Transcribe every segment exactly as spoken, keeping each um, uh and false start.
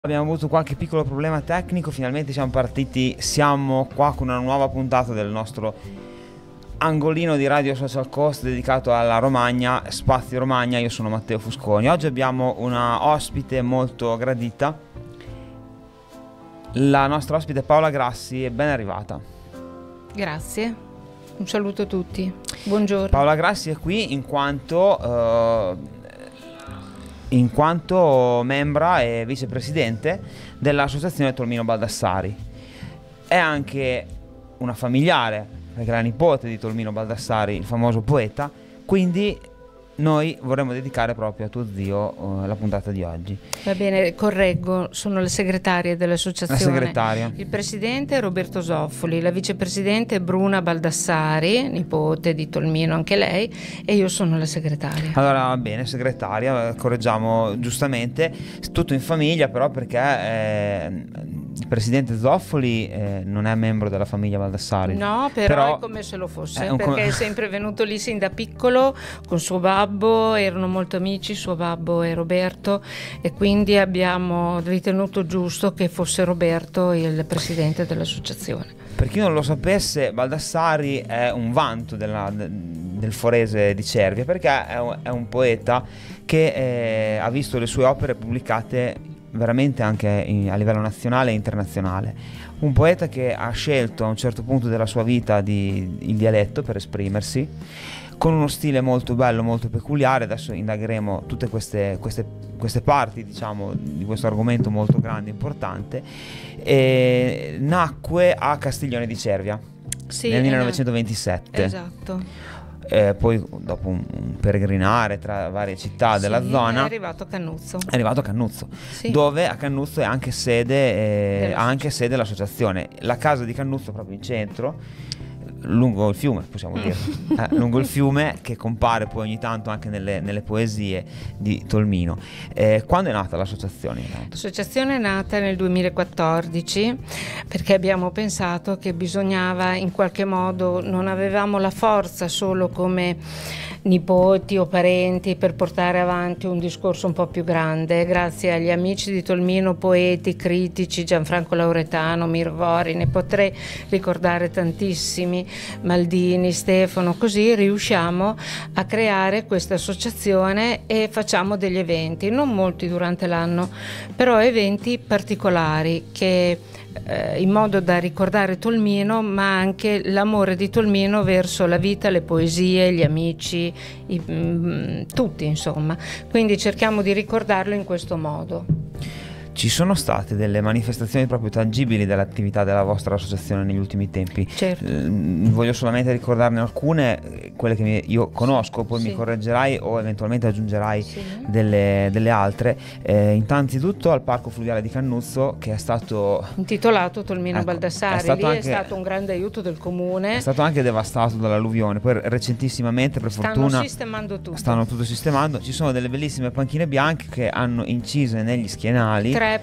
Abbiamo avuto qualche piccolo problema tecnico, finalmente siamo partiti, siamo qua con una nuova puntata del nostro angolino di Radio Social Coast dedicato alla Romagna, Spazio Romagna. Io sono Matteo Fusconi. Oggi abbiamo una ospite molto gradita, la nostra ospite Paola Grassi, è ben arrivata. Grazie, un saluto a tutti, buongiorno. Paola Grassi è qui in quanto... Uh, in quanto membra e vicepresidente dell'associazione Tolmino Baldassari. È anche una familiare, perché è la nipote di Tolmino Baldassari, il famoso poeta, quindi noi vorremmo dedicare proprio a tuo zio uh, la puntata di oggi. Va bene, correggo, sono la segretaria dell'associazione. La segretaria. Il presidente è Roberto Zoffoli, la vicepresidente è Bruna Baldassari, nipote di Tolmino anche lei, e io sono la segretaria. Allora va bene, segretaria, correggiamo giustamente, tutto in famiglia però, perché eh, il presidente Zoffoli eh, non è membro della famiglia Baldassari. No, però, però è come se lo fosse, è perché com- è sempre venuto lì sin da piccolo con suo babbo. Erano molto amici, suo babbo è Roberto, e quindi abbiamo ritenuto giusto che fosse Roberto il presidente dell'associazione. Per chi non lo sapesse, Baldassari è un vanto della, del forese di Cervia, perché è un, è un poeta che eh, ha visto le sue opere pubblicate veramente anche in, a livello nazionale e internazionale. Un poeta che ha scelto a un certo punto della sua vita di, il dialetto per esprimersi, con uno stile molto bello, molto peculiare. Adesso indagheremo tutte queste, queste, queste parti, diciamo, di questo argomento molto grande e importante. E nacque a Castiglione di Cervia, sì, nel millenovecentoventisette. Esatto. Eh, poi dopo un, un peregrinare tra varie città sì, della zona è arrivato a Cannuzzo. È arrivato a Cannuzzo, sì. Dove a Cannuzzo è anche sede, eh, ha anche sede l'associazione. La casa di Cannuzzo proprio in centro, lungo il fiume, possiamo dire, eh, lungo il fiume, che compare poi ogni tanto anche nelle, nelle poesie di Tolmino. Eh, quando è nata l'associazione? L'associazione è nata nel duemilaquattordici, perché abbiamo pensato che bisognava in qualche modo, non avevamo la forza solo come nipoti o parenti per portare avanti un discorso un po' più grande. Grazie agli amici di Tolmino, poeti, critici, Gianfranco Lauretano, Mirvori, ne potrei ricordare tantissimi, Maldini, Stefano, così riusciamo a creare questa associazione e facciamo degli eventi, non molti durante l'anno, però eventi particolari che in modo da ricordare Tolmino, ma anche l'amore di Tolmino verso la vita, le poesie, gli amici, i, mh, tutti insomma, quindi cerchiamo di ricordarlo in questo modo. Ci sono state delle manifestazioni proprio tangibili dell'attività della vostra associazione negli ultimi tempi? Certo. Eh, voglio solamente ricordarne alcune, quelle che mi, io conosco, poi sì. mi correggerai o eventualmente aggiungerai sì. delle, delle altre. Eh, innanzitutto al Parco Fluviale di Cannuzzo, che è stato intitolato Tolmino ecco, Baldassari, è stato lì anche, è stato un grande aiuto del comune. È stato anche devastato dall'alluvione, poi recentissimamente per stanno fortuna stanno sistemando tutto. Stanno tutto sistemando. Ci sono delle bellissime panchine bianche che hanno incise negli schienali tre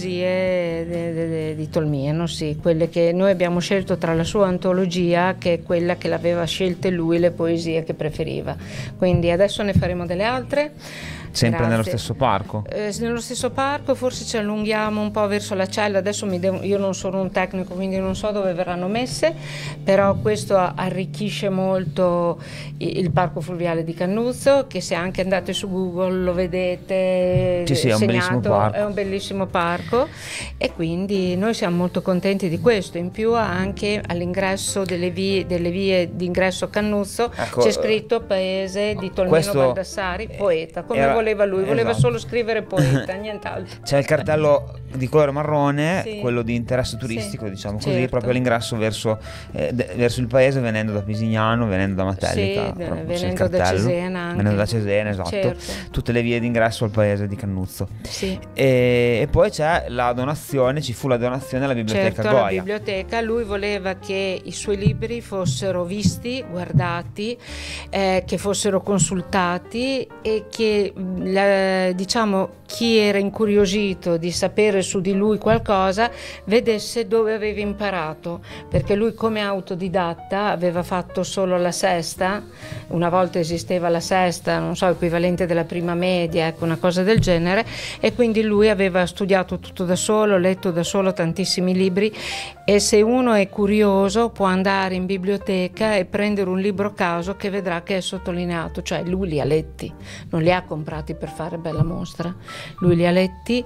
poesie de, de, de, di Tolmino, sì, quelle che noi abbiamo scelto tra la sua antologia, che è quella che l'aveva scelte lui, le poesie che preferiva. Quindi adesso ne faremo delle altre. Sempre Grazie. Nello stesso parco? Eh, nello stesso parco, forse ci allunghiamo un po' verso la cella. Adesso mi devo, io non sono un tecnico, quindi non so dove verranno messe, però questo arricchisce molto il parco fluviale di Cannuzzo, che se anche andate su Google lo vedete, sì, sì, è un bellissimo parco. È un bellissimo parco, e quindi noi siamo molto contenti di questo. In più anche all'ingresso delle vie, delle vie d'ingresso a Cannuzzo, ecco, c'è scritto Paese di Tolmino Baldassari, poeta, come era, voleva lui, voleva esatto. solo scrivere poeta, nient'altro. C'è il cartello di colore marrone, sì. quello di interesse turistico, sì, diciamo così, certo. proprio all'ingresso verso, eh, de, verso il paese, venendo da Pisignano, venendo da Matelica, sì, venendo da Cesena anche. venendo da Cesena, esatto, certo. tutte le vie d'ingresso al paese di Cannuzzo. Sì. E, e poi c'è la donazione, ci fu la donazione alla biblioteca certo, Goya. Alla biblioteca, lui voleva che i suoi libri fossero visti, guardati, eh, che fossero consultati e che la, diciamo, chi era incuriosito di sapere su di lui qualcosa vedesse dove aveva imparato, perché lui come autodidatta aveva fatto solo la sesta, una volta esisteva la sesta, non so, equivalente della prima media, ecco, una cosa del genere, e quindi lui aveva studiato tutto da solo, letto da solo tantissimi libri, e se uno è curioso può andare in biblioteca e prendere un libro a caso che vedrà che è sottolineato, cioè lui li ha letti, non li ha comprati per fare bella mostra, lui li ha letti,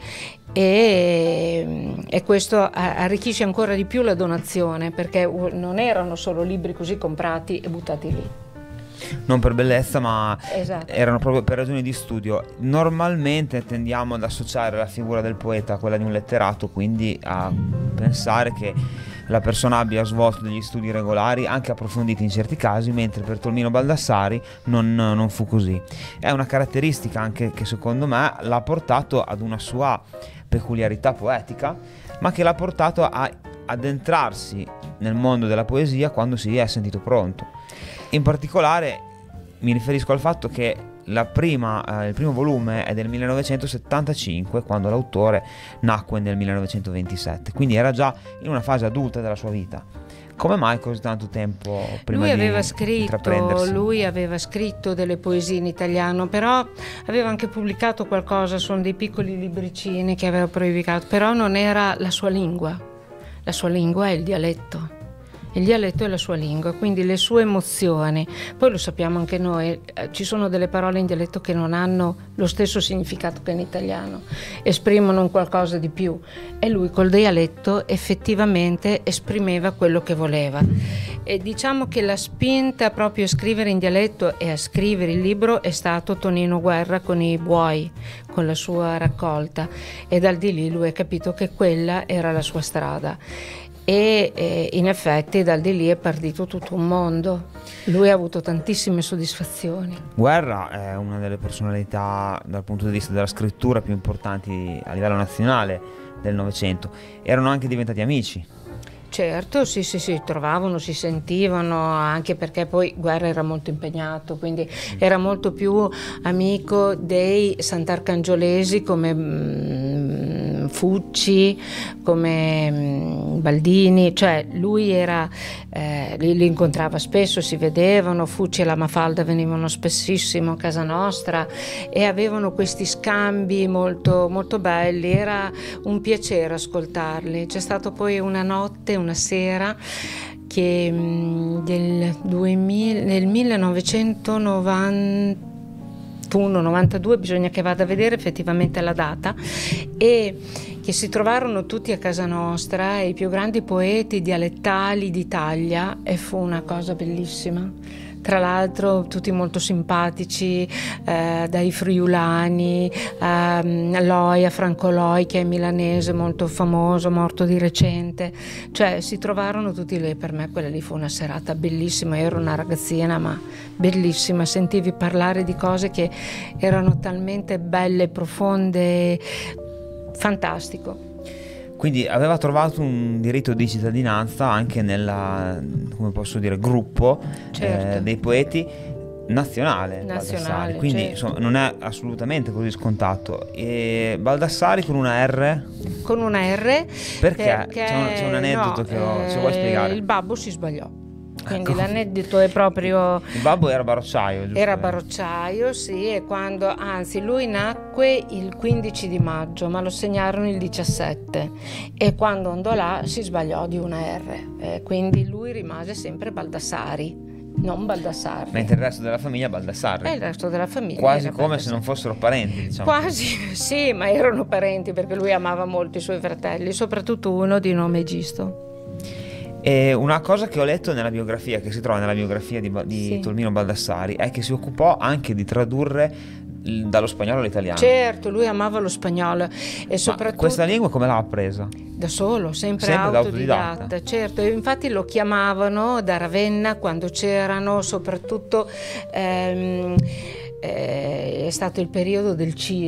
e, e questo arricchisce ancora di più la donazione, perché non erano solo libri così comprati e buttati lì. Non per bellezza, ma esatto, erano proprio per ragioni di studio. Normalmente tendiamo ad associare la figura del poeta a quella di un letterato, quindi a pensare che la persona abbia svolto degli studi regolari, anche approfonditi in certi casi, mentre per Tolmino Baldassari non, non fu così. È una caratteristica anche che secondo me l'ha portato ad una sua peculiarità poetica, ma che l'ha portato a addentrarsi nel mondo della poesia quando si è sentito pronto. In particolare mi riferisco al fatto che la prima, eh, il primo volume è del millenovecentosettantacinque, quando l'autore nacque nel millenovecentoventisette, quindi era già in una fase adulta della sua vita. Come mai così tanto tempo prima lui di aveva scritto, intraprendersi? Lui aveva scritto delle poesie in italiano, però aveva anche pubblicato qualcosa, sono dei piccoli libricini che aveva pubblicato, però non era la sua lingua. La sua lingua è il dialetto. Il dialetto è la sua lingua, quindi le sue emozioni, poi lo sappiamo anche noi, eh, ci sono delle parole in dialetto che non hanno lo stesso significato che in italiano, esprimono un qualcosa di più, e lui col dialetto effettivamente esprimeva quello che voleva. E diciamo che la spinta proprio a scrivere in dialetto e a scrivere il libro è stato Tonino Guerra con i Buoi, con la sua raccolta, e dal di lì lui ha capito che quella era la sua strada. E eh, in effetti dal di lì è partito tutto un mondo. Lui ha avuto tantissime soddisfazioni. Guerra è una delle personalità dal punto di vista della scrittura più importanti a livello nazionale del Novecento. Erano anche diventati amici. Certo, sì, sì, si trovavano, si sentivano, anche perché poi Guerra era molto impegnato, quindi era molto più amico dei sant'arcangiolesi come mm, Fucci, come mm, Baldini, cioè lui era, eh, li, li incontrava spesso, si vedevano, Fucci e la Mafalda venivano spessissimo a casa nostra e avevano questi scambi molto, molto belli, era un piacere ascoltarli. C'è stato poi una notte, una sera che del duemila, nel millenovecentonovantuno novantadue, bisogna che vada a vedere effettivamente la data, e che si trovarono tutti a casa nostra, i più grandi poeti dialettali d'Italia, e fu una cosa bellissima. Tra l'altro tutti molto simpatici, eh, dai friulani, eh, Loia, Franco Loi, che è milanese molto famoso, morto di recente, cioè si trovarono tutti lì. Per me quella lì fu una serata bellissima, io ero una ragazzina ma bellissima, sentivi parlare di cose che erano talmente belle, profonde, fantastico. Quindi aveva trovato un diritto di cittadinanza anche nella, come posso dire, gruppo certo. eh, dei poeti nazionale, nazionale Baldassari. Quindi certo. insomma, non è assolutamente così scontato. E Baldassari con una R? Con una R. Perché? perché C'è un, c'è un aneddoto no, che ho, eh, se vuoi spiegare. Il babbo si sbagliò. Quindi Ecco. L'aneddoto è proprio... Il babbo era barocciaio, giusto? Era barocciaio, sì, e quando, anzi lui nacque il quindici di maggio, ma lo segnarono il diciassette, e quando andò là si sbagliò di una R, eh, quindi lui rimase sempre Baldassari, non Baldassarri. Mentre il resto della famiglia Baldassarri. E il resto della famiglia quasi era come Baldassarri. Se non fossero parenti, diciamo. Quasi, sì, ma erano parenti, perché lui amava molto i suoi fratelli, soprattutto uno di nome Egisto. E una cosa che ho letto nella biografia, che si trova nella biografia di, di Sì. Tolmino Baldassari, è che si occupò anche di tradurre il- dallo spagnolo all'italiano. Certo, lui amava lo spagnolo e soprattutto... Ma questa lingua come l'ha appresa? Da solo, sempre, Sempre da autodidatta, autodidatta. certo, e infatti lo chiamavano da Ravenna quando c'erano soprattutto, ehm, eh, è stato il periodo del Cile,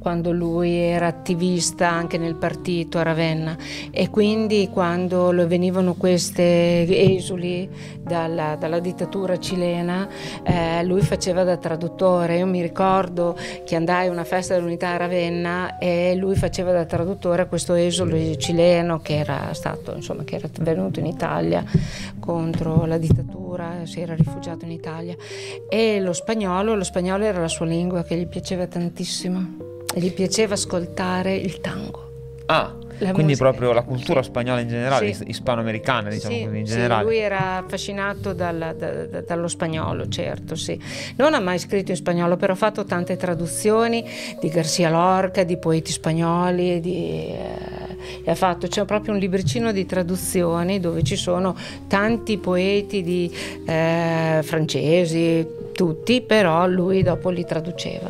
quando lui era attivista anche nel partito a Ravenna, e quindi quando lo venivano queste esuli dalla, dalla dittatura cilena, eh, lui faceva da traduttore. Io mi ricordo che andai a una festa dell'Unità a Ravenna e lui faceva da traduttore a questo esule cileno che era stato, insomma, che era venuto in Italia contro la dittatura, si era rifugiato in Italia, e lo spagnolo, lo spagnolo era la sua lingua che gli piaceva tantissimo. Gli piaceva ascoltare il tango. Ah, la quindi musica. proprio la cultura spagnola in generale, Sì. ispanoamericana, diciamo Sì, così, in sì, generale. lui era affascinato dalla- da- da- dallo spagnolo, certo, sì. Non ha mai scritto in spagnolo, però ha fatto tante traduzioni di García Lorca, di poeti spagnoli, di, eh, e ha fatto, c'è proprio un libricino di traduzioni dove ci sono tanti poeti di, eh, francesi, tutti, però lui dopo li traduceva.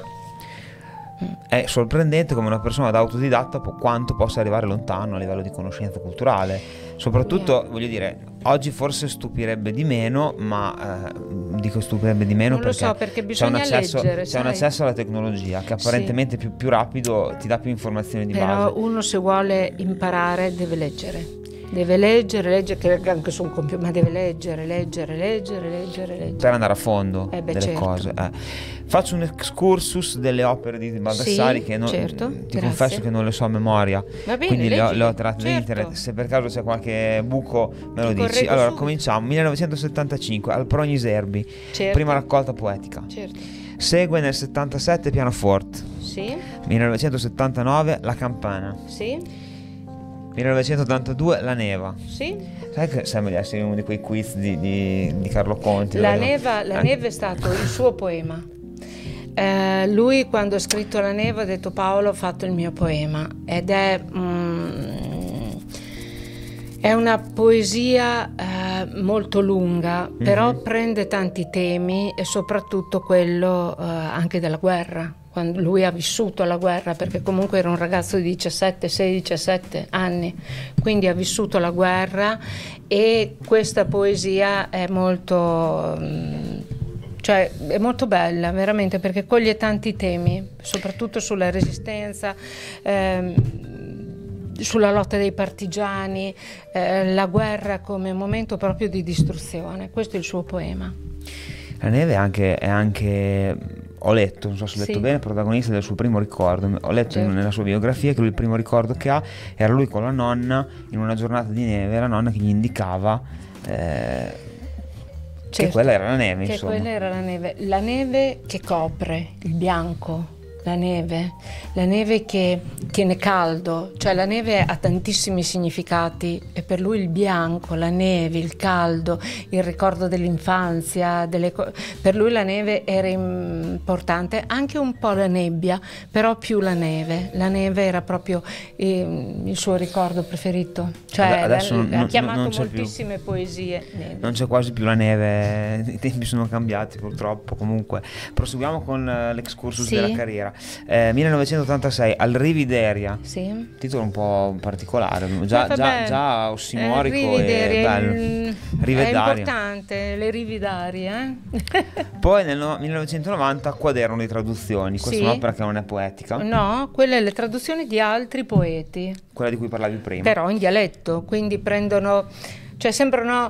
È sorprendente come una persona da autodidatta po- quanto possa arrivare lontano a livello di conoscenza culturale. Soprattutto, voglio dire, oggi forse stupirebbe di meno, ma eh, dico stupirebbe di meno Non lo perché, so, perché c'è un bisogna accesso, leggere, c'è un sai? accesso alla tecnologia che apparentemente più, più rapido ti dà più informazioni di Però base. uno, se vuole imparare, deve leggere. Deve leggere, leggere, che anche su un computer, ma deve leggere, leggere, leggere, leggere, leggere. Per andare a fondo Eh beh, delle certo. cose. eh. Faccio un excursus delle opere di Baldassari Sì, che non, certo, ti grazie. confesso che non le so a memoria. Va bene, Quindi le ho, leggile, le ho tratte da certo. internet. Se per caso c'è qualche buco me lo Ti dici. correggo Allora subito. cominciamo. millenovecentosettantacinque al Progni Serbi, Certo. prima raccolta poetica. Certo. Segue nel settantasette Pianoforte. Sì, millenovecentosettantanove La Campana. sì, millenovecentottantadue La Neva. sì. Sai che sembra di essere uno di quei quiz di, di, di Carlo Conti. La, dove- neva, la eh. neve è stato il suo poema. Eh, lui, quando ha scritto La neve, ha detto: Paolo, ho fatto il mio poema. Ed è, mm, è una poesia eh, molto lunga, però Mhm. prende tanti temi, e soprattutto quello eh, anche della guerra. Quando lui ha vissuto la guerra, perché comunque era un ragazzo di diciassette, sedici, diciassette anni, quindi ha vissuto la guerra, e questa poesia è molto, mm, cioè è molto bella veramente, perché coglie tanti temi, soprattutto sulla resistenza, ehm, sulla lotta dei partigiani, eh, la guerra come momento proprio di distruzione. Questo è il suo poema. La neve è anche, è anche, ho letto, non so se ho letto Sì. bene, protagonista del suo primo ricordo. Ho letto Certo. nella sua biografia che lui il primo ricordo che ha era lui con la nonna in una giornata di neve, la nonna che gli indicava eh, che Certo. quella era la neve, Che insomma. quella era la neve, la neve che copre il bianco, la neve, la neve che tiene caldo, cioè la neve ha tantissimi significati, e per lui il bianco, la neve, il caldo, il ricordo dell'infanzia, delle co- per lui la neve era importante, anche un po' la nebbia, però più la neve, la neve era proprio eh, il suo ricordo preferito, cioè Ad- adesso la- non- ha non- chiamato non c'è più. moltissime poesie neve. Non c'è quasi più la neve, i tempi sono cambiati purtroppo. Comunque proseguiamo con eh, l'excursus Sì. della carriera. Eh, millenovecentottantasei al Rivideria, Sì. titolo un po' particolare, già, Eh, già, vabbè, già ossimorico eh, e Rivideria, bello. il- È Rivedaria. importante, le rividarie. Eh? Poi nel no- millenovecentonovanta Quaderno di traduzioni, questa Sì. è un'opera che non è poetica, No, quelle le traduzioni di altri poeti, quella di cui parlavi prima. però in dialetto, quindi prendono, cioè sembrano,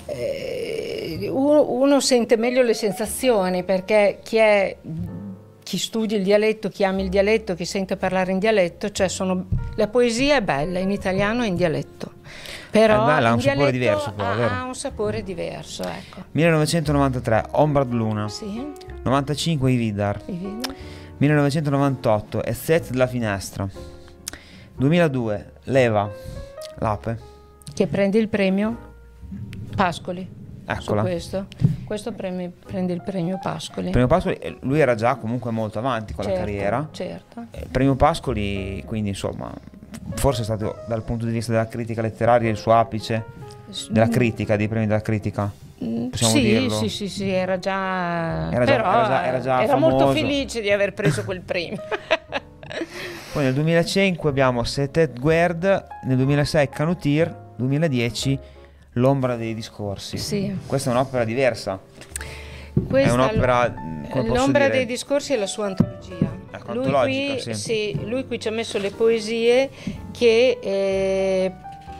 eh, uno, uno sente meglio le sensazioni, perché chi è chi studia il dialetto, chi ama il dialetto, chi sente parlare in dialetto, cioè sono, la poesia è bella in italiano e in dialetto, però È bella, ha in un sapore dialetto diverso però, ha, vero? ha un sapore diverso, ecco. millenovecentonovantatré Ombra Luna, Sì, novantacinque I Vidar, mi vedo. millenovecentonovantotto Ezzet della Finestra, duemiladue Leva, L'Ape, Che prende il premio Pascoli. eccola. Su questo, questo premi- prende il premio Pascoli. Premio Pascoli, eh, lui era già comunque molto avanti con Certo, la carriera. certo. Eh, Il premio Pascoli, quindi insomma, forse è stato dal punto di vista della critica letteraria il suo apice, della critica, dei premi della critica. Mm, Possiamo sì, dirlo? sì, sì, sì, era già, Era già- però era già- era già molto famoso. felice di aver preso quel premio. Poi nel duemilacinque abbiamo Setet Guerd, nel duemilasei Canutir, duemiladieci L'ombra dei discorsi. Sì. Questa è un'opera diversa. Questa, È un'opera, come posso L'ombra dire- dei discorsi è la sua antologia. ecco, lui, antologica, qui, sì. sì, lui qui ci ha messo le poesie che, eh,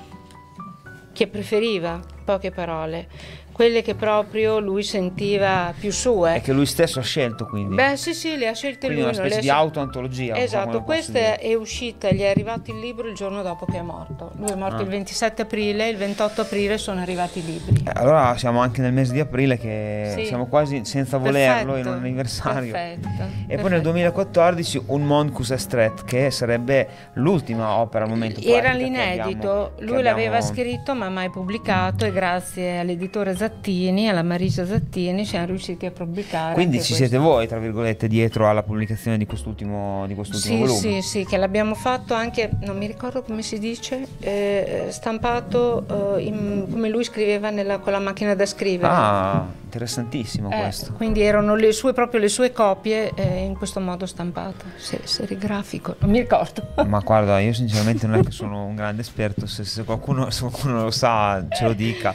che preferiva, poche parole, quelle che proprio lui sentiva più sue. E che lui stesso ha scelto, quindi. Beh sì sì, le ha scelte quindi lui. una specie non le di ha... auto-antologia. Esatto, questa è, è uscita, gli è arrivato il libro il giorno dopo che è morto. Lui è morto ah. il ventisette aprile, il ventotto aprile sono arrivati i libri. Eh, allora siamo anche nel mese di aprile, che sì. siamo quasi senza volerlo, perfetto, in un anniversario. Perfetto, e perfetto. poi nel duemilaquattordici Un Monde Cous Estret, che sarebbe l'ultima opera al momento. Era l'inedito, abbiamo, lui l'aveva abbiamo... scritto ma mai pubblicato, e grazie all'editore Zattini, alla Marisa Zattini, siamo riusciti a pubblicare. Quindi ci questo. siete voi, tra virgolette, dietro alla pubblicazione di quest'ultimo, di quest'ultimo sì, volume? Sì, sì, che l'abbiamo fatto anche, non mi ricordo come si dice, eh, stampato eh, in, come lui scriveva nella, con la macchina da scrivere. Ah, interessantissimo eh, questo. Quindi erano le sue, proprio le sue copie eh, in questo modo stampate, se, serigrafico, non mi ricordo. Ma guarda, io sinceramente non è che sono un grande esperto, se, se, qualcuno, se qualcuno lo sa ce lo dica.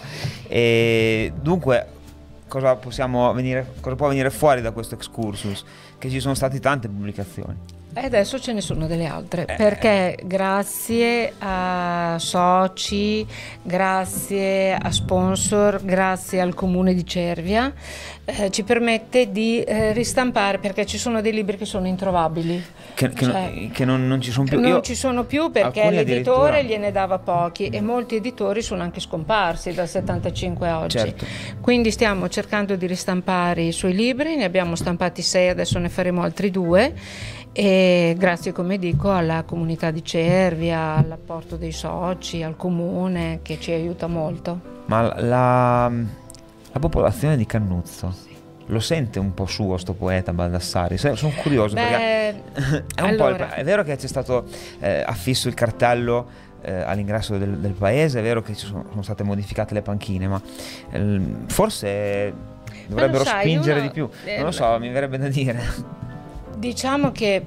E dunque, cosa possiamo venire, cosa può venire fuori da questo excursus? Che ci sono state tante pubblicazioni. E adesso ce ne sono delle altre, eh. perché grazie a soci, grazie a sponsor, grazie al comune di Cervia, eh, ci permette di eh, ristampare, perché ci sono dei libri che sono introvabili. Che, che, cioè, non, che non, non ci sono più. Non Io, ci sono più perché l'editore addirittura... gliene dava pochi, e molti editori sono anche scomparsi dal settantacinque a oggi. Certo. Quindi stiamo cercando di ristampare i suoi libri, ne abbiamo stampati sei, adesso ne faremo altri due. E grazie, come dico, alla comunità di Cervia, all'apporto dei soci, al comune, che ci aiuta molto. Ma la, la popolazione di Cannuzzo, sì, lo sente un po' suo sto poeta Baldassari? Sono curioso. Beh, perché è, un allora... po il, è vero che c'è stato eh, affisso il cartello eh, all'ingresso del, del paese, è vero che ci sono, sono state modificate le panchine, ma eh, forse dovrebbero sai, spingere uno... di più, eh, non lo so, mi verrebbe da dire. Diciamo che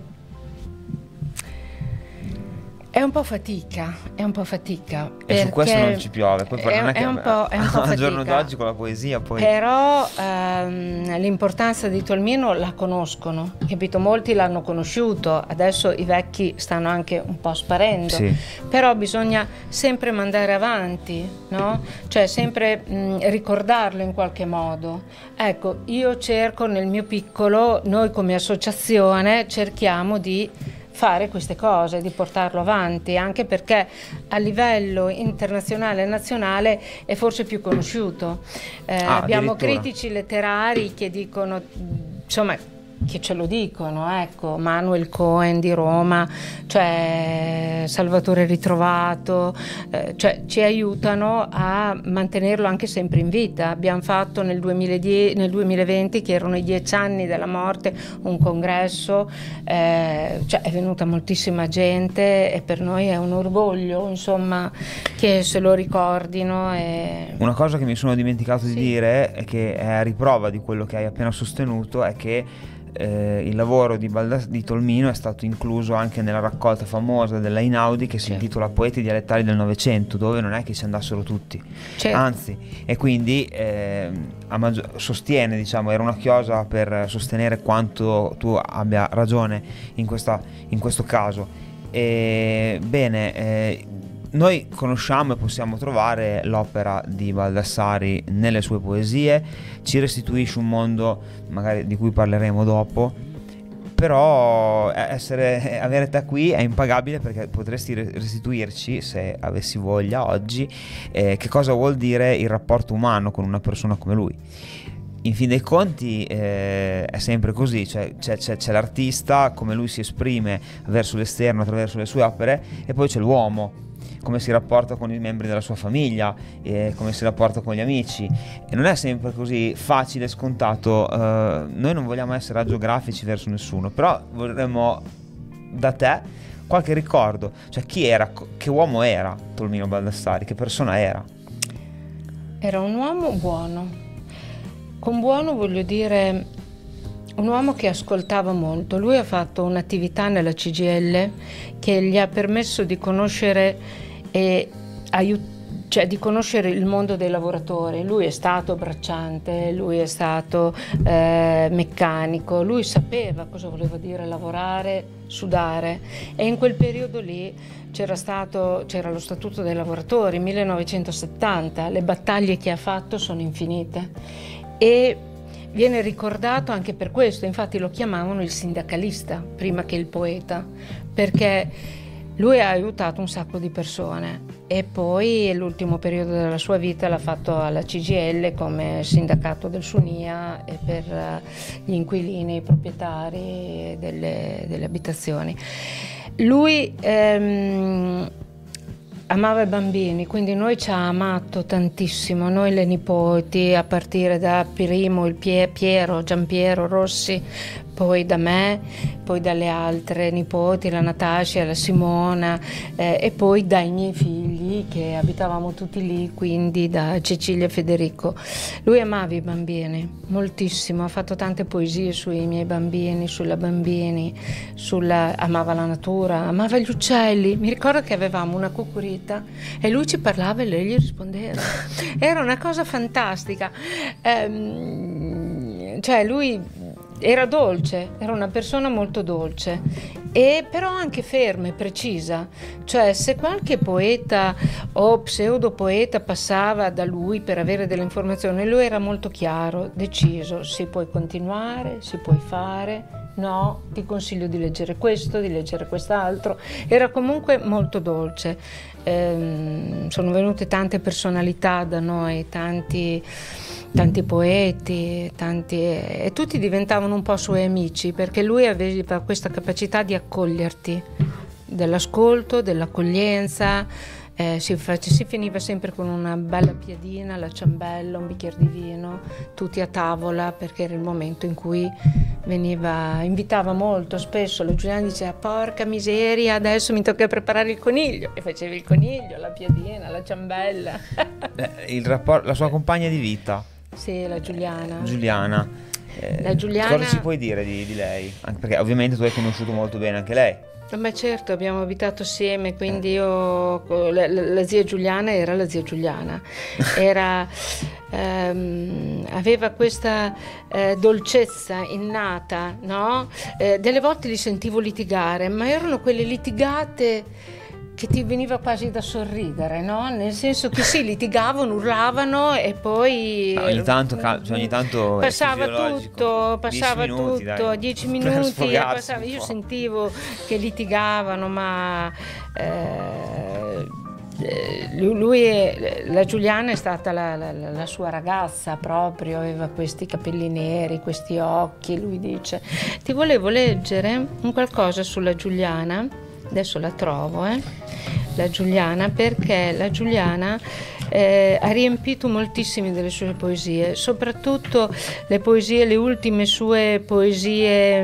è un po' fatica, è un po' fatica. E su questo non ci piove, poi è, non è, è che un po', è un po' al giorno d'oggi con la poesia poi... Però ehm, l'importanza di Tolmino la conoscono, capito? Molti l'hanno conosciuto, adesso i vecchi stanno anche un po' sparendo, sì. Però bisogna sempre mandare avanti, no? Cioè sempre mh, ricordarlo in qualche modo. Ecco, io cerco nel mio piccolo, noi come associazione cerchiamo di fare queste cose, di portarlo avanti, anche perché a livello internazionale e nazionale è forse più conosciuto. Eh, ah, abbiamo critici letterari che dicono, insomma, che ce lo dicono, ecco, Manuel Cohen di Roma, cioè Salvatore Ritrovato, eh, cioè ci aiutano a mantenerlo anche sempre in vita. Abbiamo fatto nel, duemiladieci, nel duemilaventi, che erano i dieci anni della morte, un congresso, eh, cioè è venuta moltissima gente e per noi è un orgoglio, insomma, che se lo ricordino. E... Una cosa che mi sono dimenticato di sì. dire, e che è a riprova di quello che hai appena sostenuto, è che Eh, il lavoro di, Baldas- di Tolmino è stato incluso anche nella raccolta famosa della Einaudi che si certo. intitola Poeti dialettali del Novecento, dove non è che ci andassero tutti, certo. anzi, e quindi eh, a maggior- sostiene, diciamo, era una chiosa per sostenere quanto tu abbia ragione in, questa, in questo caso. E, bene, eh, noi conosciamo e possiamo trovare l'opera di Baldassari nelle sue poesie, ci restituisce un mondo magari di cui parleremo dopo, però essere, avere te qui è impagabile, perché potresti restituirci, se avessi voglia oggi, eh, che cosa vuol dire il rapporto umano con una persona come lui. In fin dei conti eh, è sempre così, cioè, c'è, c'è, c'è l'artista, come lui si esprime verso l'esterno attraverso le sue opere, e poi c'è l'uomo, come si rapporta con i membri della sua famiglia, eh, come si rapporta con gli amici, e non è sempre così facile e scontato. Eh, noi non vogliamo essere agiografici verso nessuno, però vorremmo da te qualche ricordo, cioè chi era, che uomo era Tolmino Baldassari, che persona era? Era un uomo buono, con buono voglio dire un uomo che ascoltava molto. Lui ha fatto un'attività nella C G I L che gli ha permesso di conoscere e aiut- cioè di conoscere il mondo dei lavoratori. Lui è stato bracciante, lui è stato eh, meccanico, lui sapeva cosa voleva dire lavorare, sudare, e in quel periodo lì c'era stato, c'era lo Statuto dei lavoratori, millenovecentosettanta, le battaglie che ha fatto sono infinite e viene ricordato anche per questo, infatti lo chiamavano il sindacalista prima che il poeta, perché lui ha aiutato un sacco di persone e poi l'ultimo periodo della sua vita l'ha fatto alla C G I L come sindacato del Sunia e per gli inquilini, i proprietari delle, delle abitazioni. Lui ehm, amava i bambini, quindi noi ci ha amato tantissimo, noi le nipoti, a partire da Primo, il Pie, Piero, Giampiero Rossi, poi da me, poi dalle altre nipoti, la Natascia, la Simona, eh, e poi dai miei figli che abitavamo tutti lì, quindi da Cecilia e Federico. Lui amava i bambini moltissimo, ha fatto tante poesie sui miei bambini, sulla bambini, sulla, amava la natura, amava gli uccelli. Mi ricordo che avevamo una cucurita e lui ci parlava e lei gli rispondeva. Era una cosa fantastica. Ehm, cioè lui era dolce, era una persona molto dolce, e però anche ferma e precisa. Cioè se qualche poeta o pseudopoeta passava da lui per avere delle informazioni, lui era molto chiaro, deciso: si può continuare, si può fare, no, ti consiglio di leggere questo, di leggere quest'altro. Era comunque molto dolce. Ehm, sono venute tante personalità da noi, tanti tanti poeti, tanti, e tutti diventavano un po' suoi amici, perché lui aveva questa capacità di accoglierti, dell'ascolto, dell'accoglienza. Eh, si, face, si finiva sempre con una bella piadina, la ciambella, un bicchiere di vino, tutti a tavola, perché era il momento in cui veniva, invitava molto spesso. La Giuliana diceva: porca miseria, adesso mi tocca preparare il coniglio, e facevi il coniglio, la piadina, la ciambella. il rapport, la sua compagna di vita. Sì, la Giuliana. Giuliana. Eh, la Giuliana. Cosa ci puoi dire di, di lei? Anche perché ovviamente tu hai conosciuto molto bene anche lei. Ma certo, abbiamo abitato assieme, quindi io, la, la, la zia Giuliana era la zia Giuliana, era, ehm, aveva questa eh, dolcezza innata, no? Eh, delle volte li sentivo litigare, ma erano quelle litigate che ti veniva quasi da sorridere, no? Nel senso che sì, litigavano, urlavano e poi ma ogni tanto, cioè ogni tanto passava tutto, passava dieci minuti, tutto, dai, dieci minuti, passava, io po'. sentivo che litigavano, ma eh, lui è, la Giuliana è stata la, la, la sua ragazza proprio, aveva questi capelli neri, questi occhi. Lui dice: ti volevo leggere un qualcosa sulla Giuliana, adesso la trovo, eh? La Giuliana, perché la Giuliana eh, ha riempito moltissime delle sue poesie, soprattutto le poesie, le ultime sue poesie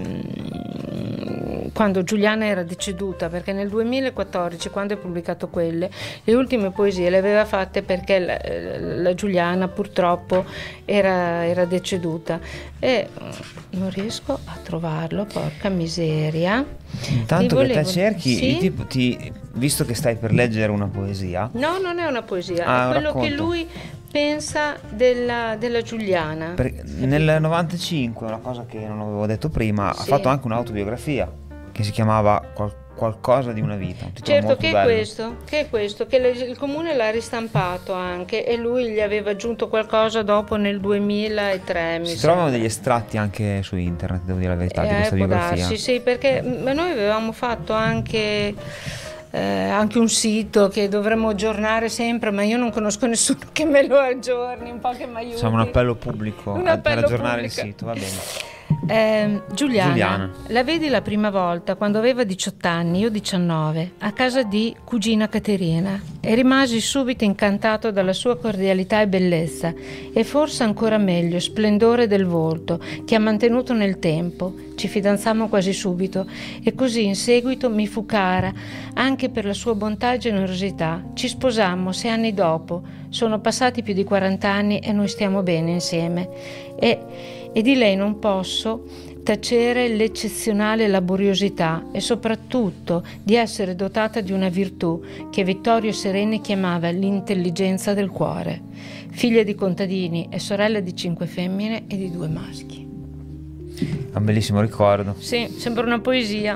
mh, quando Giuliana era deceduta, perché nel duemilaquattordici, quando ha pubblicato quelle, le ultime poesie le aveva fatte perché la, la Giuliana purtroppo era, era deceduta, e non riesco a trovarlo, porca miseria. Intanto che volevo... te cerchi, sì? ti, ti, visto che stai per leggere una poesia. No, non è una poesia, ah, è quello racconto. che lui pensa della, della Giuliana. Per, nel novantacinque, una cosa che non avevo detto prima, sì, ha fatto anche un'autobiografia che si chiamava qual, Qualcosa di una vita. Un certo, che bello. è questo, che è questo, che le, il comune l'ha ristampato anche, e lui gli aveva aggiunto qualcosa dopo nel duemilatré. Si trovano degli estratti anche su internet, devo dire la verità, eh, di questa può biografia. Sì, sì, perché noi avevamo fatto anche... Eh, anche un sito che dovremmo aggiornare sempre, ma io non conosco nessuno che me lo aggiorni, un po' che mi aiuti. Facciamo un appello pubblico un per appello aggiornare pubblico. il sito, va bene. Eh, Giuliana, Giuliana, la vedi la prima volta quando aveva diciotto anni, io diciannove, a casa di cugina Caterina, e rimasi subito incantato dalla sua cordialità e bellezza, e forse ancora meglio splendore del volto che ha mantenuto nel tempo. Ci fidanzammo quasi subito, e così in seguito mi fu cara anche per la sua bontà e generosità. Ci sposammo sei anni dopo, sono passati più di quaranta anni e noi stiamo bene insieme, e, e di lei non posso tacere l'eccezionale laboriosità e soprattutto di essere dotata di una virtù che Vittorio Sereni chiamava l'intelligenza del cuore. Figlia di contadini e sorella di cinque femmine e di due maschi. Un bellissimo ricordo. Sì, sembra una poesia.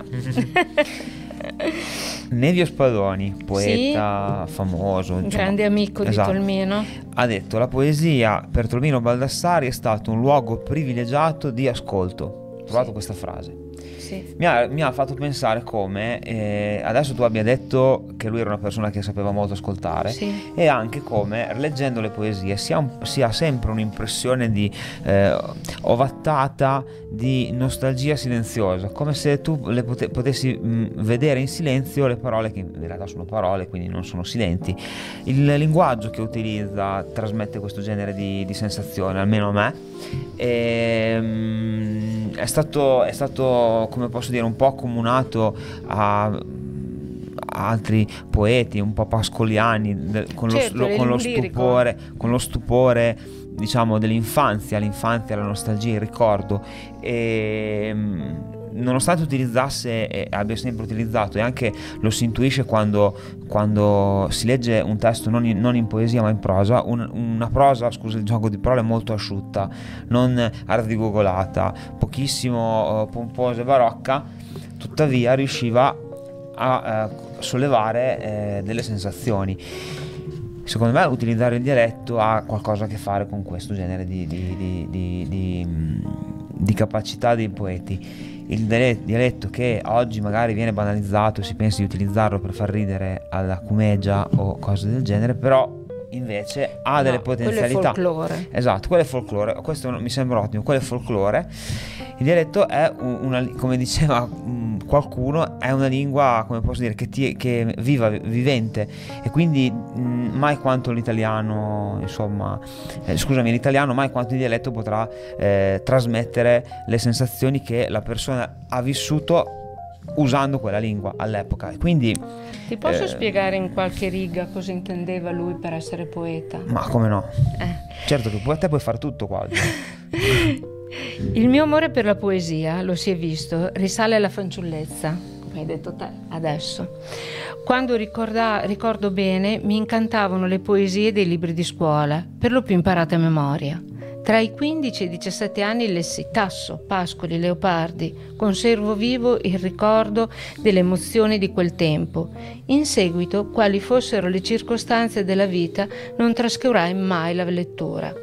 Nevio Spadoni, poeta sì, famoso, un grande amico esatto, di Tolmino, ha detto: la poesia per Tolmino Baldassari è stato un luogo privilegiato di ascolto. Ho trovato sì. questa frase. Sì. Mi, ha, mi ha fatto pensare come eh, adesso tu abbia detto che lui era una persona che sapeva molto ascoltare, sì. e anche come leggendo le poesie si ha, un, si ha sempre un'impressione di eh, ovattata, di nostalgia silenziosa, come se tu le pote, potessi mh, vedere in silenzio le parole, che in realtà sono parole, quindi non sono silenti. Il linguaggio che utilizza trasmette questo genere di, di sensazione, almeno a me. E, mh, è stato, è stato, come posso dire, un po' accomunato a, a altri poeti un po' pascoliani, de, con, certo, lo, con lo stupore, con lo stupore diciamo dell'infanzia, l'infanzia, la nostalgia, il ricordo. E mh, nonostante utilizzasse e abbia sempre utilizzato, e anche lo si intuisce quando, quando si legge un testo non in, non in poesia ma in prosa, un, una prosa, scusa il gioco di parole, molto asciutta, non ardigogolata, pochissimo uh, pomposa e barocca, tuttavia riusciva a uh, sollevare uh, delle sensazioni. Secondo me utilizzare il dialetto ha qualcosa a che fare con questo genere di, di, di, di, di, di capacità dei poeti. Il dialetto che oggi magari viene banalizzato, si pensa di utilizzarlo per far ridere alla commedia o cose del genere, però invece ha no, delle potenzialità. Quello è folklore. Esatto, quello è folklore. Questo mi sembra ottimo, quello è folklore. Il dialetto è una, come diceva qualcuno, è una lingua, come posso dire, che, ti, che è viva, vivente, e quindi mh, mai quanto l'italiano, insomma, eh, scusami, l'italiano mai quanto il dialetto potrà eh, trasmettere le sensazioni che la persona ha vissuto usando quella lingua all'epoca. E quindi ti posso eh, spiegare in qualche riga cosa intendeva lui per essere poeta? Ma come no? Eh. Certo che te puoi fare tutto qua oggi. Il mio amore per la poesia, lo si è visto, risale alla fanciullezza, come hai detto te adesso. Quando ricorda, ricordo bene, mi incantavano le poesie dei libri di scuola, per lo più imparate a memoria. Tra i quindici e i diciassette anni lessi Tasso, Pascoli, Leopardi. Conservo vivo il ricordo delle emozioni di quel tempo. In seguito, quali fossero le circostanze della vita, non trascurai mai la lettura.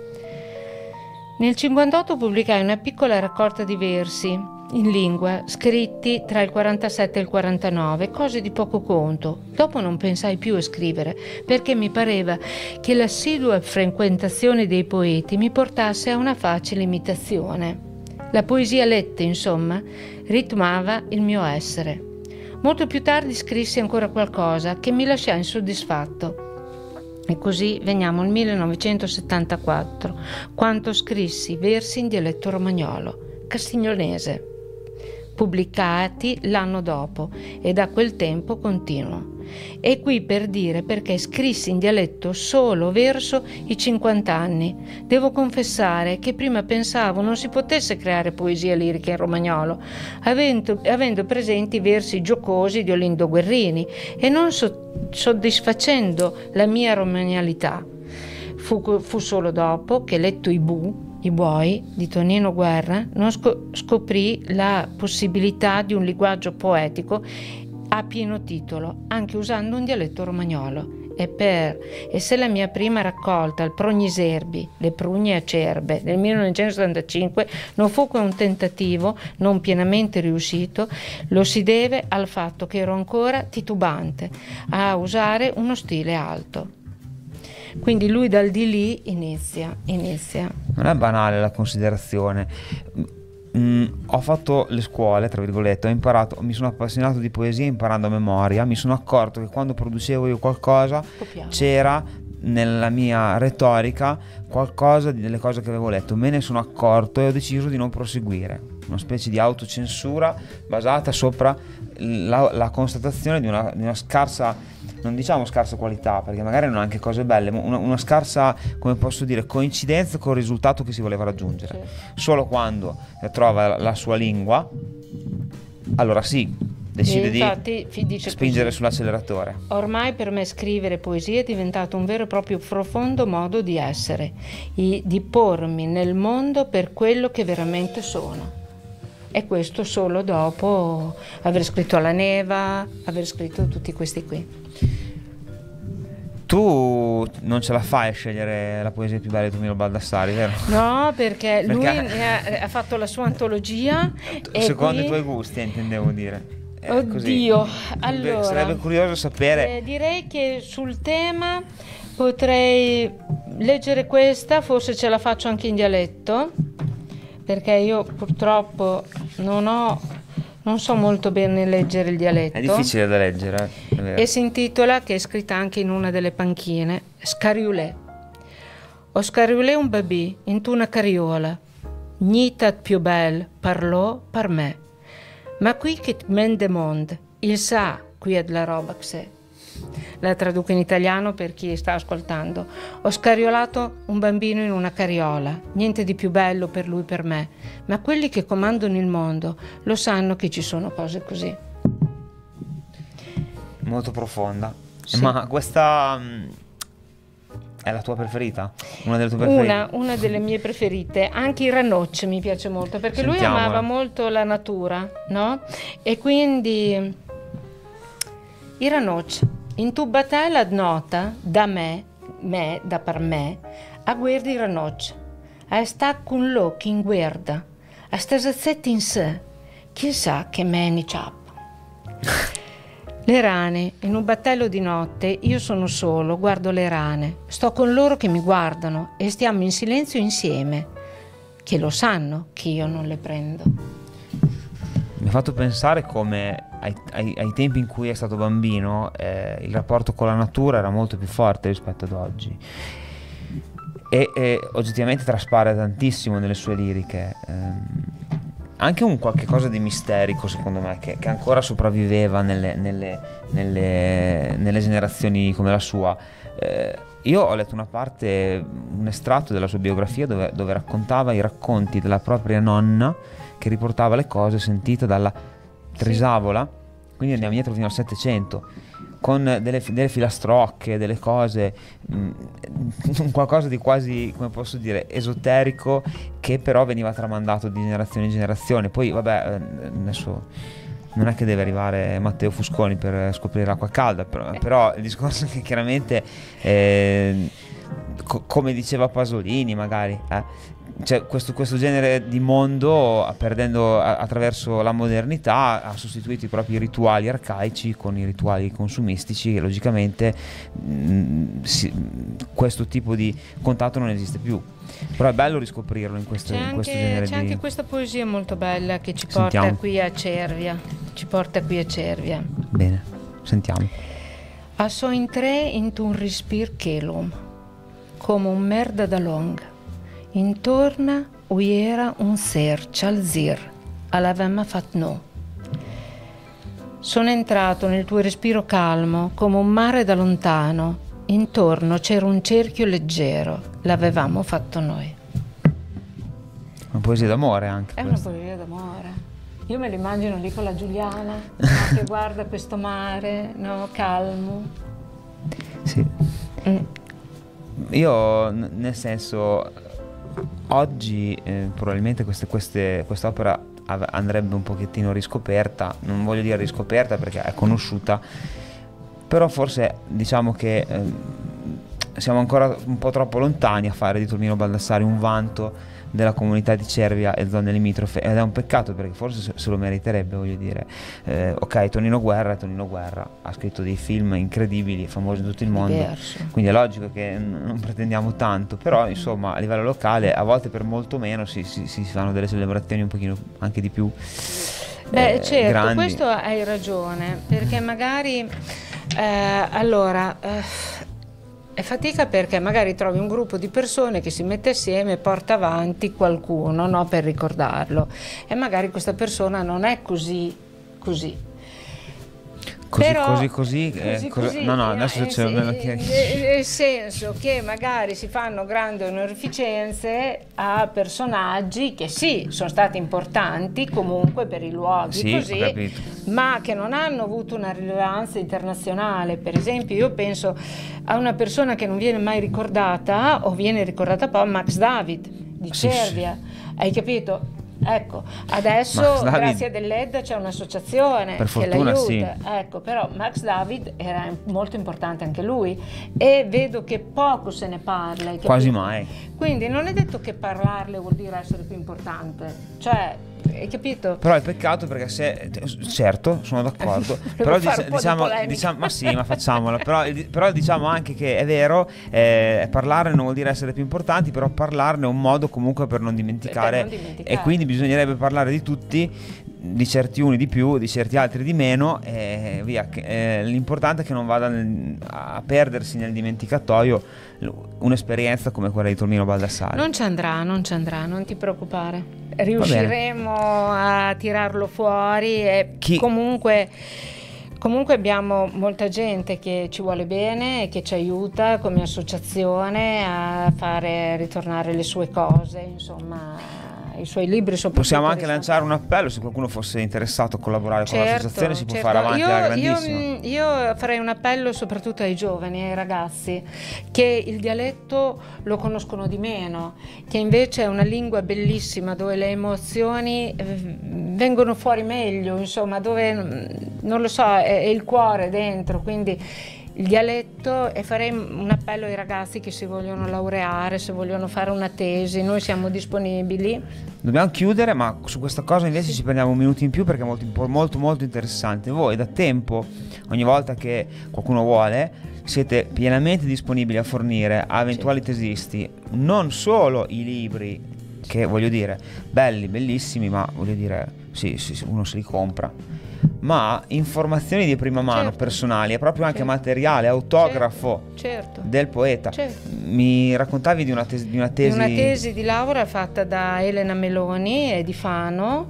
Nel cinquantotto pubblicai una piccola raccolta di versi in lingua scritti tra il quarantasette e il quarantanove, cose di poco conto. Dopo non pensai più a scrivere, perché mi pareva che l'assidua frequentazione dei poeti mi portasse a una facile imitazione. La poesia letta, insomma, ritmava il mio essere. Molto più tardi scrissi ancora qualcosa che mi lasciò insoddisfatto. E così veniamo al millenovecentosettantaquattro, quando scrissi versi in dialetto romagnolo, castiglionese, pubblicati l'anno dopo, e da quel tempo continuo. E qui per dire perché scrissi in dialetto solo verso i cinquanta anni. Devo confessare che prima pensavo non si potesse creare poesia lirica in romagnolo, avendo, avendo presenti i versi giocosi di Olindo Guerrini e non so, soddisfacendo la mia romagnalità. Fu, fu solo dopo che, letto i Bu, i buoi di Tonino Guerra, non sco- scoprì la possibilità di un linguaggio poetico a pieno titolo, anche usando un dialetto romagnolo. E, per, e se la mia prima raccolta, il Progniserbi, le prugne acerbe, del millenovecentosettantacinque, non fu che un tentativo non pienamente riuscito, lo si deve al fatto che ero ancora titubante a usare uno stile alto. Quindi lui dal di lì inizia, inizia. Non è banale la considerazione. Mm, ho fatto le scuole, tra virgolette, ho imparato, mi sono appassionato di poesia imparando a memoria, mi sono accorto che quando producevo io qualcosa Copiamo. c'era nella mia retorica qualcosa delle cose che avevo letto, me ne sono accorto e ho deciso di non proseguire, una specie di autocensura basata sopra la, la constatazione di una, di una scarsa, non diciamo scarsa qualità, perché magari non anche cose belle, ma una, una scarsa, come posso dire, coincidenza con il risultato che si voleva raggiungere. Sì. Solo quando trova la sua lingua, allora sì, decide infatti, di dice spingere così: sull'acceleratore. Ormai per me scrivere poesia è diventato un vero e proprio profondo modo di essere, di pormi nel mondo per quello che veramente sono. E questo solo dopo aver scritto alla Neva, aver scritto tutti questi qui. Tu non ce la fai a scegliere la poesia più bella di Tonino Baldassari, vero? No, perché, perché lui ha, ha fatto la sua antologia. Secondo qui... i tuoi gusti, intendevo dire. Eh, Oddio, così. allora sarebbe curioso sapere. Eh, direi che sul tema potrei leggere questa, forse ce la faccio anche in dialetto, perché io purtroppo non ho non so molto bene leggere il dialetto. È difficile da leggere. Eh? E si intitola, che è scritta anche in una delle panchine, Scariulè. Ho scariulè un babì in una carriola, nitat più bel parlò per me. Ma qui che men de monde, il sa qui è la roba che c'è. La traduco in italiano per chi sta ascoltando. Ho scariolato un bambino in una carriola, niente di più bello per lui, per me, ma quelli che comandano il mondo lo sanno che ci sono cose così. Molto profonda. Sì. Ma questa mh, è la tua preferita? Una delle tue preferite? Una, una delle mie preferite. Anche il Ranocchio mi piace molto, perché Sentiamola. Lui amava molto la natura, no? E quindi il Ranocchio. In tu batella nota da me, me, da per me, a guardi il Ranocchio. A sta con l'occhio in guarda, a sta zazzetti in sé, chissà che meni ciappa. Le rane, in un battello di notte, io sono solo, guardo le rane, sto con loro che mi guardano e stiamo in silenzio insieme, che lo sanno che io non le prendo. Mi ha fatto pensare come ai, ai, ai tempi in cui è stato bambino eh, il rapporto con la natura era molto più forte rispetto ad oggi e, e oggettivamente traspare tantissimo nelle sue liriche, ehm, anche un qualche cosa di misterico secondo me che, che ancora sopravviveva nelle, nelle, nelle, nelle generazioni come la sua. Eh, io ho letto una parte, un estratto della sua biografia dove, dove raccontava i racconti della propria nonna che riportava le cose sentite dalla Trisavola, quindi andiamo indietro fino al Settecento, con delle, delle filastrocche, delle cose, mh, qualcosa di quasi, come posso dire, esoterico, che però veniva tramandato di generazione in generazione. Poi vabbè, adesso non è che deve arrivare Matteo Fusconi per scoprire l'acqua calda, però, però il discorso è che chiaramente, eh, co- come diceva Pasolini magari, eh, cioè questo, questo genere di mondo, perdendo a, attraverso la modernità, ha sostituito i propri rituali arcaici con i rituali consumistici e logicamente mh, si, questo tipo di contatto non esiste più. Però è bello riscoprirlo in, queste, c'è in questo anche, genere c'è di... anche questa poesia molto bella che ci porta Sentiamo. qui a Cervia, ci porta qui a Cervia. Bene, sentiamo. A so in tre in un respir chelum, come un merda da longa. Intorno era un ser cialzir, all'avemma fatto no. Sono entrato nel tuo respiro calmo, come un mare da lontano. Intorno c'era un cerchio leggero, l'avevamo fatto noi. Una poesia d'amore anche. È questa. una poesia d'amore. Io me lo immagino lì con la Giuliana, no, che guarda questo mare, no, calmo. Sì. Mm. Io, n- nel senso, oggi eh, probabilmente queste, queste, quest'opera av- andrebbe un pochettino riscoperta, non voglio dire riscoperta perché è conosciuta, però forse diciamo che eh, siamo ancora un po' troppo lontani a fare di Tonino Baldassari un vanto della comunità di Cervia e zone limitrofe, ed è un peccato perché forse se, se lo meriterebbe, voglio dire. Eh, ok, Tonino Guerra è Tonino Guerra, ha scritto dei film incredibili, famosi in tutto il mondo, Diverso. quindi è logico che n- non pretendiamo tanto, però insomma a livello locale a volte per molto meno si, si, si fanno delle celebrazioni un pochino anche di più Beh, eh, certo, grandi. questo hai ragione, perché magari eh, allora eh, È fatica perché magari trovi un gruppo di persone che si mette assieme e porta avanti qualcuno, no, per ricordarlo, e magari questa persona non è così così. Così, Però, così, così, eh, così, cosa, così no, no, adesso eh, c'è sì, una... nel senso che magari si fanno grandi onorificenze a personaggi che sì, sono stati importanti comunque per i luoghi, sì, così, ma che non hanno avuto una rilevanza internazionale. Per esempio, io penso a una persona che non viene mai ricordata, o viene ricordata poi, Max David di sì, Cervia, sì. Hai capito? Ecco, adesso Max David, grazie a Dell'E D c'è un'associazione per che fortuna, l'aiuta, sì. ecco, però Max David era molto importante anche lui e vedo che poco se ne parla. Quasi mai. Quindi non è detto che parlarle vuol dire essere più importante, cioè, hai capito? Però è peccato perché se, certo, sono d'accordo, però dic- diciamo, di diciamo, ma sì, ma facciamola, però, però diciamo anche che è vero, eh, parlarne non vuol dire essere più importanti, però parlarne è un modo comunque per non dimenticare, per non dimenticare. E quindi bisognerebbe parlare di tutti, di certi uni di più, di certi altri di meno, e via. Eh, l'importante è che non vada nel, a perdersi nel dimenticatoio un'esperienza come quella di Tolmino Baldassari. Non ci andrà, non ci andrà, non ti preoccupare. Riusciremo a tirarlo fuori e Chi... comunque comunque abbiamo molta gente che ci vuole bene e che ci aiuta come associazione a fare ritornare le sue cose, insomma, i suoi libri soprattutto. Possiamo anche lanciare un appello se qualcuno fosse interessato a collaborare certo, con l'associazione, si può certo. fare avanti io, alla grandissima. Io, io farei un appello soprattutto ai giovani, ai ragazzi, che il dialetto lo conoscono di meno, che invece è una lingua bellissima dove le emozioni vengono fuori meglio, insomma, dove, non lo so, è, è il cuore dentro, quindi il dialetto, e farei un appello ai ragazzi che si vogliono laureare, se vogliono fare una tesi, noi siamo disponibili. Dobbiamo chiudere, ma su questa cosa invece sì. ci prendiamo un minuto in più perché è molto molto molto interessante. Voi da tempo, ogni volta che qualcuno vuole, siete pienamente disponibili a fornire a eventuali sì. tesisti non solo i libri, che voglio dire, belli, bellissimi, ma voglio dire, sì, sì, uno se li compra, ma informazioni di prima mano, certo. personali, e proprio anche certo. materiale, autografo certo. del poeta. Certo. Mi raccontavi di una tesi di una tesi... una tesi di laurea fatta da Elena Meloni e di Fano,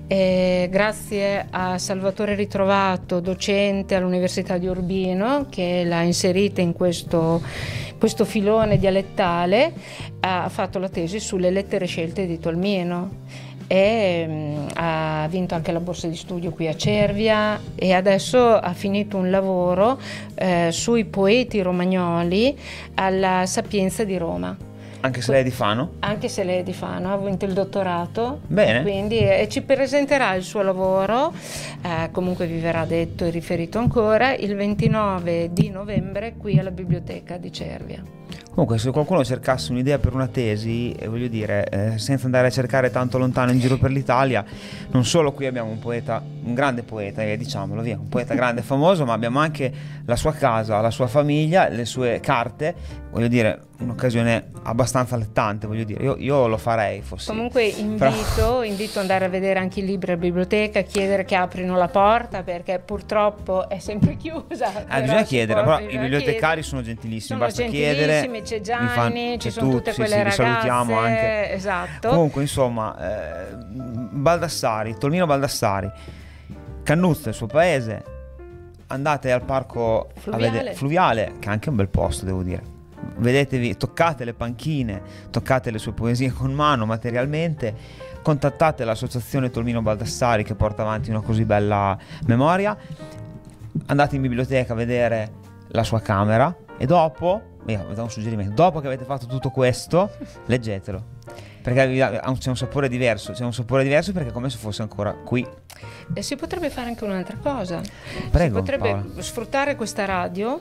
e grazie a Salvatore Ritrovato, docente all'Università di Urbino, che l'ha inserita in questo, questo filone dialettale, ha fatto la tesi sulle lettere scelte di Tolmino. E mh, ha vinto anche la borsa di studio qui a Cervia e adesso ha finito un lavoro eh, sui poeti romagnoli alla Sapienza di Roma. Anche se lei è di Fano? Anche se lei è di Fano, ha vinto il dottorato. Bene. Quindi eh, ci presenterà il suo lavoro, eh, comunque vi verrà detto e riferito ancora, il ventinove di novembre qui alla Biblioteca di Cervia. Comunque, se qualcuno cercasse un'idea per una tesi, eh, voglio dire, eh, senza andare a cercare tanto lontano in giro per l'Italia, non solo qui abbiamo un poeta, un grande poeta, eh, diciamolo via, un poeta grande e famoso, ma abbiamo anche la sua casa, la sua famiglia, le sue carte, voglio dire, un'occasione abbastanza allettante, voglio dire, io, io lo farei fossi. Comunque invito, Però... invito ad andare a vedere anche i libri alla biblioteca, chiedere che aprino la porta perché purtroppo è sempre chiusa. Eh, bisogna chiedere, però i bibliotecari chiedere. sono gentilissimi, sono basta gentilissimi, chiedere. C'è Gianni, fan, ci c'è sono tutte sì, quelle sì, ragazze, salutiamo anche. Esatto. Comunque, insomma, eh, Baldassari, Tolmino Baldassari, Cannuzzo, il suo paese, andate al parco Fluviale. A vedere, Fluviale, che è anche un bel posto, devo dire. Vedetevi, toccate le panchine, toccate le sue poesie con mano, materialmente, contattate l'associazione Tolmino Baldassari che porta avanti una così bella memoria, andate in biblioteca a vedere la sua camera e dopo, io vi do un suggerimento, dopo che avete fatto tutto questo, leggetelo, perché c'è un sapore diverso, c'è un sapore diverso perché è come se fosse ancora qui. E si potrebbe fare anche un'altra cosa. Prego, si potrebbe Paola. sfruttare questa radio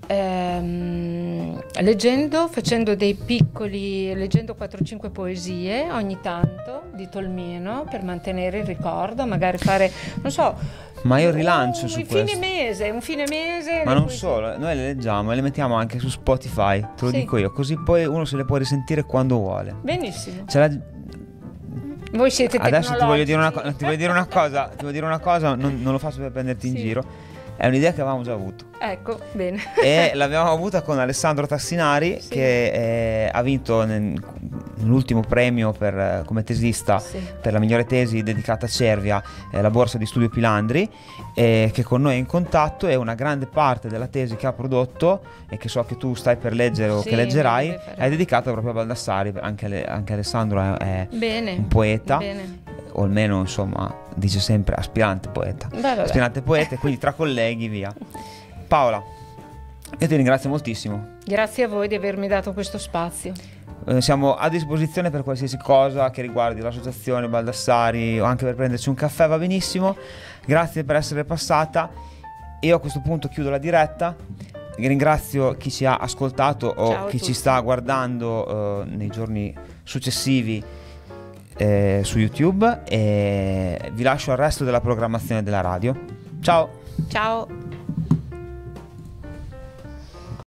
ehm, leggendo, facendo dei piccoli, leggendo quattro cinque poesie ogni tanto di Tolmino per mantenere il ricordo, magari fare, non so, ma io rilancio un, su un questo. Fine mese, un fine mese. Ma non poesie. Solo, noi le leggiamo e le mettiamo anche su Spotify, te lo sì. dico io, così poi uno se le può risentire quando vuole. Benissimo. Ce la... Voi siete adesso ti voglio dire una, co- ti voglio dire una cosa, ti voglio dire una cosa, non, non lo faccio per prenderti sì. in giro. è un'idea che avevamo già avuto. Ecco, bene. E l'abbiamo avuta con Alessandro Tassinari, sì. che eh, ha vinto nel, l'ultimo premio per, come tesista, sì. per la migliore tesi dedicata a Cervia, eh, la borsa di studio Pilandri, eh, che con noi è in contatto, e una grande parte della tesi che ha prodotto e che so che tu stai per leggere o sì, che leggerai è dedicata proprio a Baldassari. Anche, le, anche Alessandro è, è bene, un poeta, bene. o almeno insomma dice sempre aspirante poeta, beh, aspirante poeta, e quindi tra colleghi via. Paola, io ti ringrazio moltissimo. Grazie a voi di avermi dato questo spazio. Eh, siamo a disposizione per qualsiasi cosa che riguardi l'associazione Baldassari, o anche per prenderci un caffè, va benissimo. Grazie per essere passata. Io a questo punto chiudo la diretta. Ringrazio chi ci ha ascoltato o Ciao chi ci sta guardando eh, nei giorni successivi eh, su YouTube, e vi lascio al resto della programmazione della radio. Ciao. Ciao.